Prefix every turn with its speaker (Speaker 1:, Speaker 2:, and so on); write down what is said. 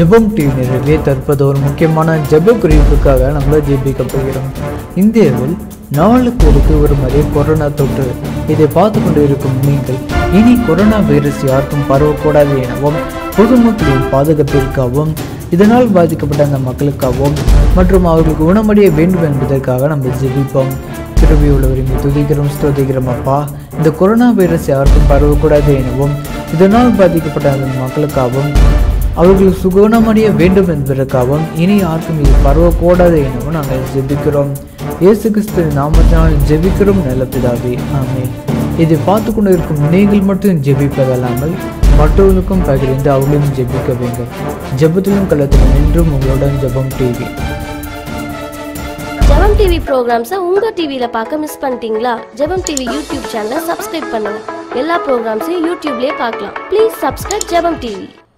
Speaker 1: ஜெபம் டிவி நிறைவே தற்போது ஒரு முக்கியமான ஜெப குறிப்புக்காக நம்ம ஜெபிக்க போகிறோம். இந்தியாவில் நாளுக்கு ஒரு முறை கொரோனா தொற்று. இதை பார்த்து கொண்டு இருக்கும் நீங்கள் இனி கொரோனா வைரஸ் யாருக்கும் பரவக்கூடாது எனவும் பொதுமக்களின் பாதுகாப்பிற்காகவும் இதனால் பாதிக்கப்பட்ட அந்த மக்களுக்காகவும் மற்றும் அவர்களுக்கு குணமடைய வேண்டும் என்பதற்காக நம்ம ஜெபிப்போம். திரும்பி உள்ளவரை துதிக்கிறோம், ஸ்தோத்திக்கிறோம். அப்பா, இந்த கொரோனா வைரஸ் யாருக்கும் பரவக்கூடாது எனவும் இதனால் பாதிக்கப்பட்ட அந்த மக்களுக்காகவும் அவர்களுக்கு சுகுணமடைய வேண்டும் என்பதற்காகவும் இனி யாருக்கும் இது பரவக்கூடாது எனவும் நாங்கள் ஜெபிக்கிறோம். இயேசு கிறிஸ்துவின் நாமத்தினால் ஜெபிக்கிறோம் நல்ல பிதாவே, ஆமென். இதை பார்த்து கொண்டு இருக்கும் நீங்கள் மட்டும் ஜெபிப்பதல்லாமல் மற்றவர்களுக்கும் பகிர்ந்து அவர்களும் ஜெபிக்க வேண்டும். ஜெபத்திலும் கலத்திலும் என்றும் உங்களுடன் ஜெபம் டிவி.
Speaker 2: ஜெபம் டிவி ப்ரோக்ராம்ஸை உங்கள் டிவியில் பார்க்க மிஸ் பண்ணிட்டீங்களா? ஜெபம் டிவி யூடியூப் சேனலை சப்ஸ்கிரைப் பண்ணுங்கள். எல்லா ப்ரோக்ராம்ஸையும் யூடியூப்லேயே பார்க்கலாம். Please subscribe Jebam TV.